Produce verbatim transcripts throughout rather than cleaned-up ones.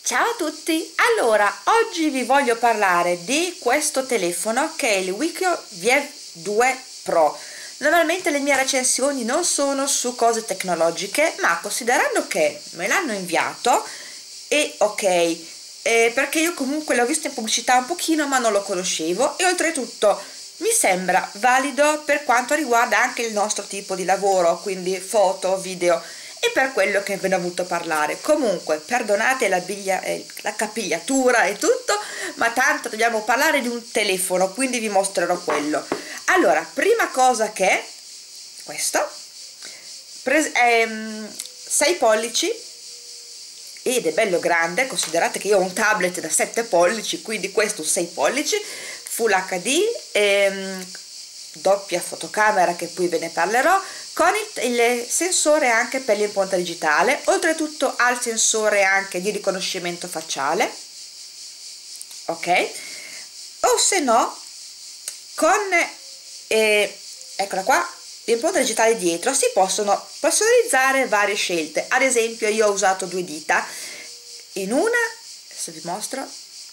Ciao a tutti! Allora, oggi vi voglio parlare di questo telefono che è il Wiko V I V due Pro. Normalmente le mie recensioni non sono su cose tecnologiche, ma considerando che me l'hanno inviato, è ok, eh, perché io comunque l'ho visto in pubblicità un pochino, ma non lo conoscevo e oltretutto mi sembra valido per quanto riguarda anche il nostro tipo di lavoro, quindi foto, video, e per quello che ve ne ho voluto parlare. Comunque perdonate la, biglia, eh, la capigliatura e tutto, ma tanto dobbiamo parlare di un telefono, quindi vi mostrerò quello. Allora, prima cosa che questo è sei pollici ed è bello grande. Considerate che io ho un tablet da sette pollici, quindi questo sei pollici, Full H D, ehm, doppia fotocamera che poi ve ne parlerò, con il, il sensore anche per l'impronta digitale. Oltretutto ha il sensore anche di riconoscimento facciale, ok, o se no con eh, eccola qua, l'impronta digitale dietro. Si possono personalizzare varie scelte. Ad esempio io ho usato due dita, in una, se vi mostro,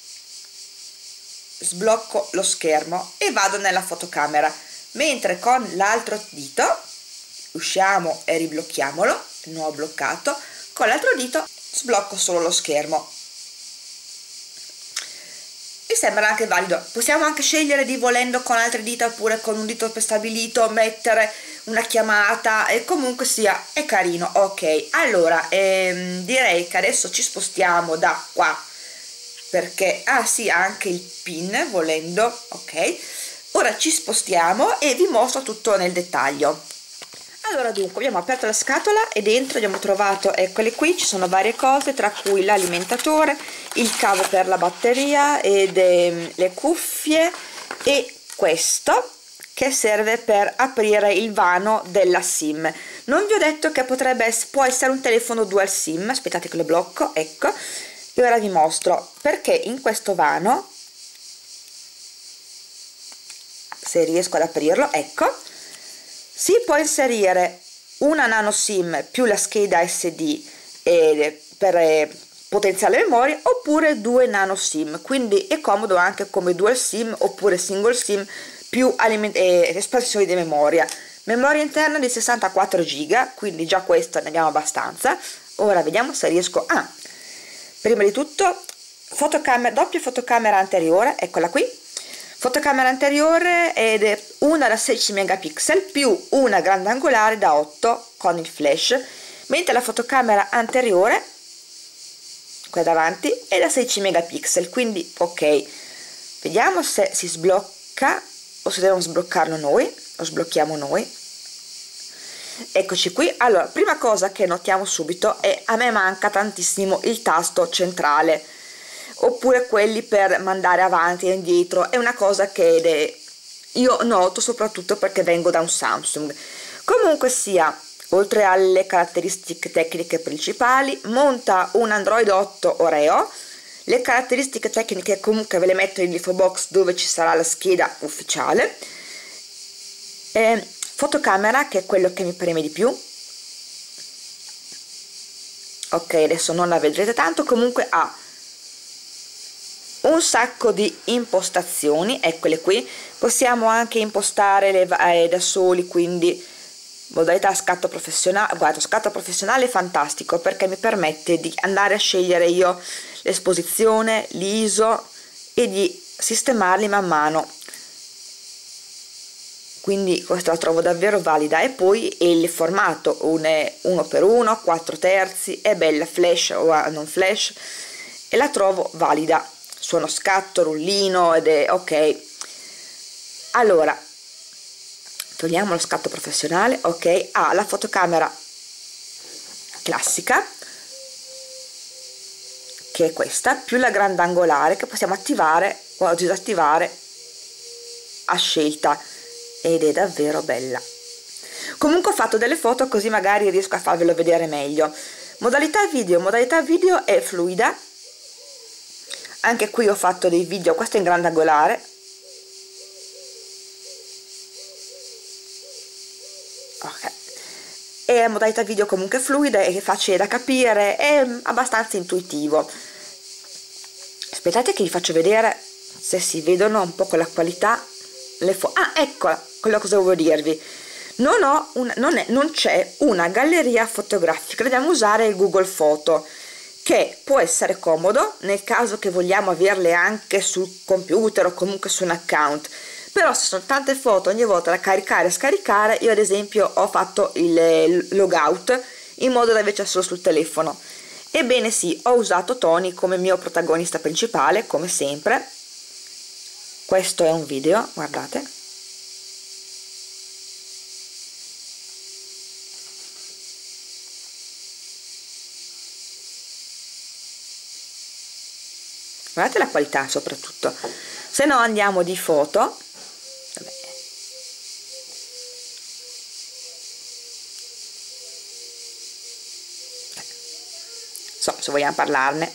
sblocco lo schermo e vado nella fotocamera, mentre con l'altro dito usciamo e riblocchiamolo, non ho bloccato, con l'altro dito sblocco solo lo schermo. Mi sembra anche valido. Possiamo anche scegliere di, volendo, con altre dita oppure con un dito prestabilito, mettere una chiamata, e comunque sia è carino. Ok, allora ehm, direi che adesso ci spostiamo da qua, perché ah sì, anche il pin volendo. Ok, ora ci spostiamo e vi mostro tutto nel dettaglio. Allora, dunque, abbiamo aperto la scatola e dentro abbiamo trovato, eccole qui, ci sono varie cose, tra cui l'alimentatore, il cavo per la batteria ed eh, le cuffie, e questo che serve per aprire il vano della SIM. Non vi ho detto che potrebbe essere, può essere un telefono dual SIM. Aspettate che lo blocco, ecco, e ora vi mostro, perché in questo vano, se riesco ad aprirlo, ecco, si può inserire una nano SIM più la scheda S D eh, per eh, potenziale memoria, oppure due nano SIM, quindi è comodo anche come dual SIM oppure single SIM più eh, espansioni di memoria. Memoria interna di sessantaquattro giga, quindi già questo ne abbiamo abbastanza. Ora vediamo se riesco a ah, prima di tutto fotocamera, doppia fotocamera anteriore, eccola qui. Fotocamera anteriore ed è una da sedici megapixel più una grandangolare da otto con il flash, mentre la fotocamera anteriore, qua davanti, è da sedici megapixel, quindi ok. Vediamo se si sblocca o se dobbiamo sbloccarlo noi. Lo sblocchiamo noi. Eccoci qui. Allora, prima cosa che notiamo subito è a me manca tantissimo il tasto centrale, oppure quelli per mandare avanti e indietro. È una cosa che io noto soprattutto perché vengo da un Samsung. Comunque sia, oltre alle caratteristiche tecniche principali, monta un Android otto Oreo. Le caratteristiche tecniche comunque ve le metto in info box, dove ci sarà la scheda ufficiale. E fotocamera, che è quello che mi preme di più. Ok, adesso non la vedrete tanto, comunque ha un sacco di impostazioni, eccole qui. Possiamo anche impostare le, eh, da soli, quindi modalità scatto professionale. Guarda, scatto professionale è fantastico perché mi permette di andare a scegliere io l'esposizione, l'I S O e di sistemarli man mano, quindi questa la trovo davvero valida. E poi il formato uno per uno, quattro terzi, è bella, flash o non flash, e la trovo valida. Suono scatto, rullino, ed è ok. Allora, togliamo lo scatto professionale. Ok, ha ah, la fotocamera classica, che è questa, più la grandangolare, che possiamo attivare o disattivare a scelta, ed è davvero bella. Comunque ho fatto delle foto così magari riesco a farvelo vedere meglio. Modalità video, modalità video è fluida. Anche qui ho fatto dei video, questo è in grandangolare, ok, è modalità video comunque fluida, è facile da capire, è abbastanza intuitivo. aspettate che vi faccio vedere se si vedono un po' con la qualità le foto. Ah, ecco quello cosa volevo dirvi. Non ho un, non, è, non c'è una galleria fotografica, dobbiamo usare il Google Foto, che può essere comodo nel caso che vogliamo averle anche sul computer o comunque su un account, però se sono tante foto ogni volta da caricare e scaricare, io ad esempio ho fatto il logout in modo da averci solo sul telefono. Ebbene sì, ho usato Tony come mio protagonista principale, come sempre. Questo è un video, guardate. Guardate la qualità soprattutto. Se no andiamo di foto. Vabbè. So, se vogliamo parlarne.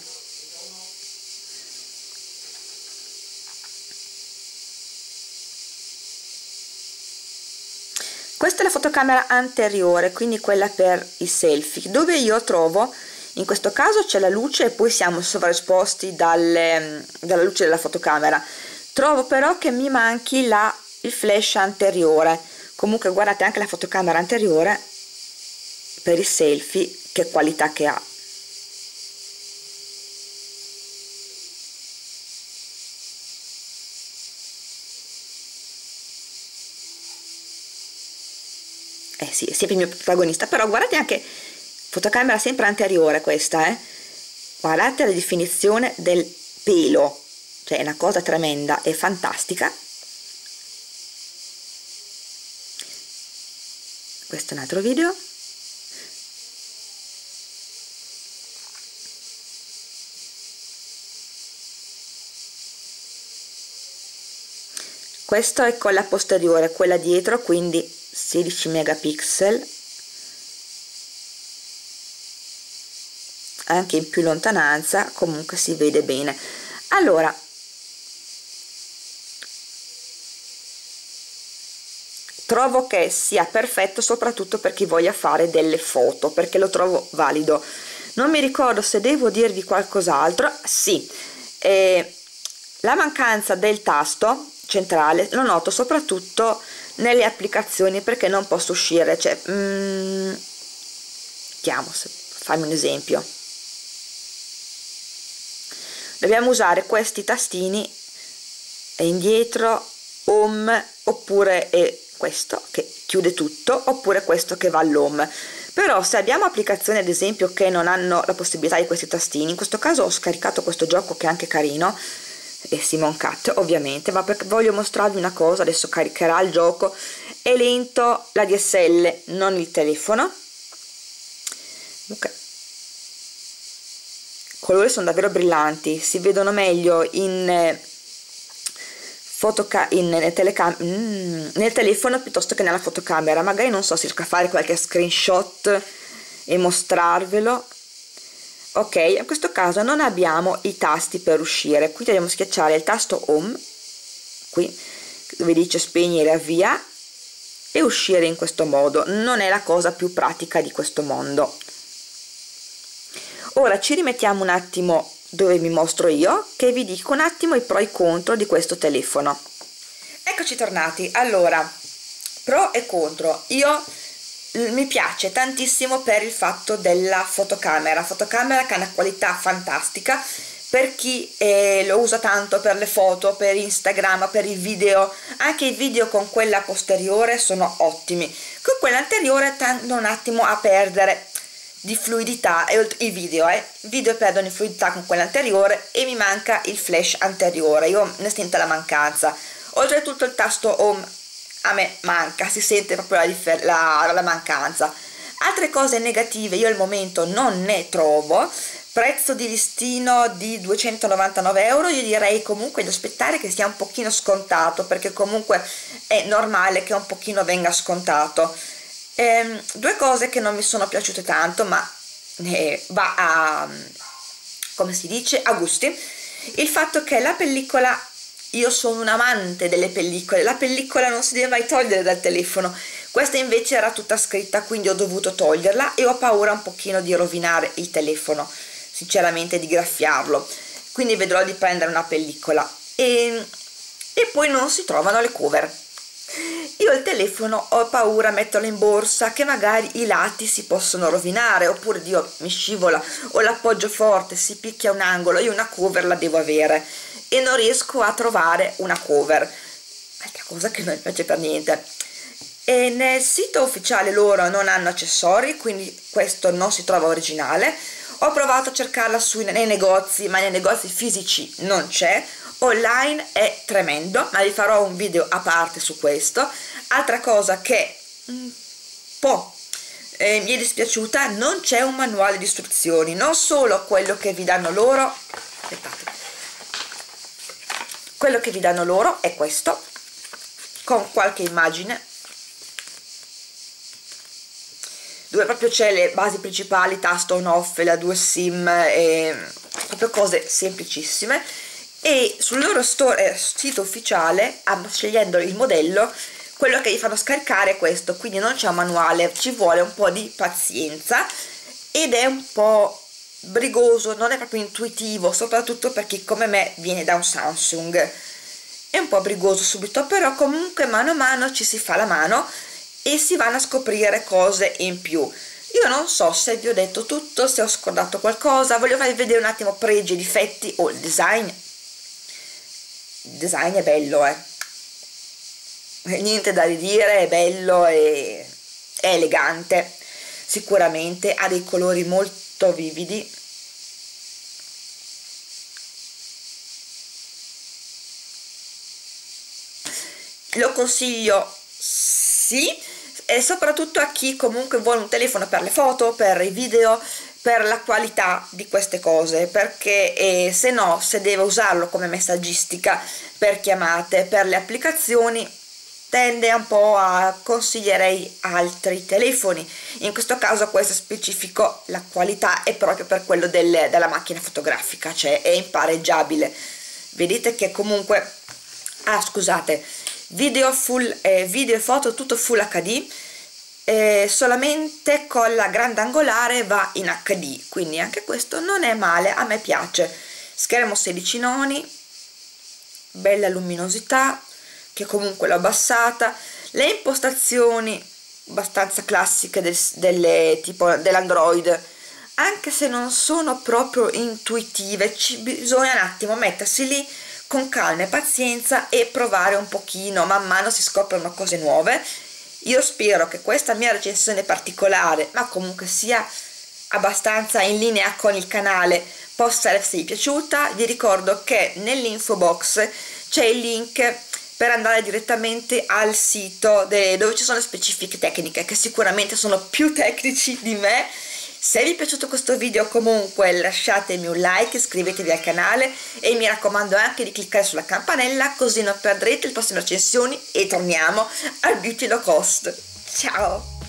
Questa è la fotocamera anteriore, quindi quella per i selfie, dove io trovo, in questo caso c'è la luce e poi siamo sovraesposti dalle, dalla luce della fotocamera. Trovo però che mi manchi la, il flash anteriore. Comunque guardate anche la fotocamera anteriore per i selfie, che qualità che ha. Eh sì, è sempre il mio protagonista, però guardate anche, fotocamera sempre anteriore questa, eh? Guardate la definizione del pelo, cioè è una cosa tremenda e fantastica. Questo è un altro video. Questo è con la posteriore, quella dietro, quindi sedici megapixel, anche in più lontananza comunque si vede bene. Allora, trovo che sia perfetto soprattutto per chi voglia fare delle foto, perché lo trovo valido. Non mi ricordo se devo dirvi qualcos'altro. Sì, eh, la mancanza del tasto centrale lo noto soprattutto nelle applicazioni, perché non posso uscire, cioè mm, chiamo, fammi un esempio, dobbiamo usare questi tastini indietro, home, oppure è questo che chiude tutto, oppure questo che va all'home. Però se abbiamo applicazioni ad esempio che non hanno la possibilità di questi tastini, in questo caso ho scaricato questo gioco che è anche carino, e Simon Cat ovviamente, ma perché voglio mostrarvi una cosa, adesso caricherà il gioco, è lento la D S L, non il telefono. Ok, i colori sono davvero brillanti, si vedono meglio in fotoca in nel, telecam mm, nel telefono piuttosto che nella fotocamera. Magari non so se riesco a fare qualche screenshot e mostrarvelo. Ok, in questo caso non abbiamo i tasti per uscire, quindi dobbiamo schiacciare il tasto home qui dove dice spegnere e avvia e uscire in questo modo. Non è la cosa più pratica di questo mondo. Ora ci rimettiamo un attimo dove mi mostro io, che vi dico un attimo i pro e i contro di questo telefono. Eccoci tornati. Allora, pro e contro. Io mi piace tantissimo per il fatto della fotocamera, fotocamera che ha una qualità fantastica per chi eh, lo usa tanto per le foto, per Instagram, per i video. Anche i video con quella posteriore sono ottimi, con quella anteriore tendono un attimo a perdere di fluidità, e i video eh video perdono di fluidità con quella anteriore e mi manca il flash anteriore, io ne sento la mancanza. Oltretutto il tasto home a me manca, si sente proprio la, la, la mancanza. Altre cose negative io al momento non ne trovo. Prezzo di listino di duecentonovantanove euro, io direi comunque di aspettare che sia un pochino scontato, perché comunque è normale che un pochino venga scontato. Ehm, due cose che non mi sono piaciute tanto, ma eh, va a, come si dice, a gusti. Il fatto che la pellicola, io sono un amante delle pellicole, la pellicola non si deve mai togliere dal telefono, questa invece era tutta scritta, quindi ho dovuto toglierla e ho paura un pochino di rovinare il telefono, sinceramente, di graffiarlo. quindi vedrò di prendere una pellicola. E, e poi non si trovano le cover. Io il telefono ho paura a metterlo in borsa, che magari i lati si possono rovinare, oppure Dio mi scivola, o l'appoggio forte, si picchia un angolo. Io una cover la devo avere e non riesco a trovare una cover, altra cosa che non mi piace per niente. E nel sito ufficiale loro non hanno accessori, quindi questo non si trova originale. Ho provato a cercarla sui, nei negozi, ma nei negozi fisici non c'è. Online è tremendo, ma vi farò un video a parte su questo. Altra cosa che un po' eh, mi è dispiaciuta, non c'è un manuale di istruzioni, non solo quello che vi danno loro. Aspettate. Quello che vi danno loro è questo, con qualche immagine, dove proprio c'è le basi principali, tasto on off, la due sim, e proprio cose semplicissime. E sul loro store, eh, sito ufficiale, scegliendo il modello, quello che vi fanno scaricare è questo, quindi non c'è un manuale, ci vuole un po' di pazienza ed è un po' brigoso, non è proprio intuitivo, soprattutto per chi come me viene da un Samsung. È un po' brigoso subito, però comunque mano a mano ci si fa la mano e si vanno a scoprire cose in più. Io non so se vi ho detto tutto, se ho scordato qualcosa, voglio farvi vedere un attimo pregi, difetti o il design. Il design è bello, eh. Niente da ridire, è bello e è elegante, sicuramente ha dei colori molto vividi. Lo consiglio, sì, e soprattutto a chi comunque vuole un telefono per le foto, per i video, per la qualità di queste cose, perché eh, se no, se deve usarlo come messaggistica, per chiamate, per le applicazioni, tende un po' a consiglierei altri telefoni. In questo caso questo specifico, la qualità è proprio per quello del, della macchina fotografica, cioè è impareggiabile. Vedete che comunque, ah scusate, video full, eh, video e foto tutto full H D, eh, solamente con la grandangolare va in H D, quindi anche questo non è male, a me piace. Schermo sedici noni, bella luminosità, che comunque l'ho abbassata, le impostazioni abbastanza classiche del, delle, tipo dell'Android, anche se non sono proprio intuitive, ci bisogna un attimo mettersi lì con calma e pazienza e provare un pochino, man mano si scoprono cose nuove. Io spero che questa mia recensione particolare, ma comunque sia abbastanza in linea con il canale, possa esservi piaciuta. Vi ricordo che nell'info box c'è il link per andare direttamente al sito dove ci sono le specifiche tecniche, che sicuramente sono più tecnici di me. Se vi è piaciuto questo video comunque lasciatemi un like, iscrivetevi al canale e mi raccomando anche di cliccare sulla campanella, così non perdrete le prossime recensioni e torniamo al beauty low cost. Ciao!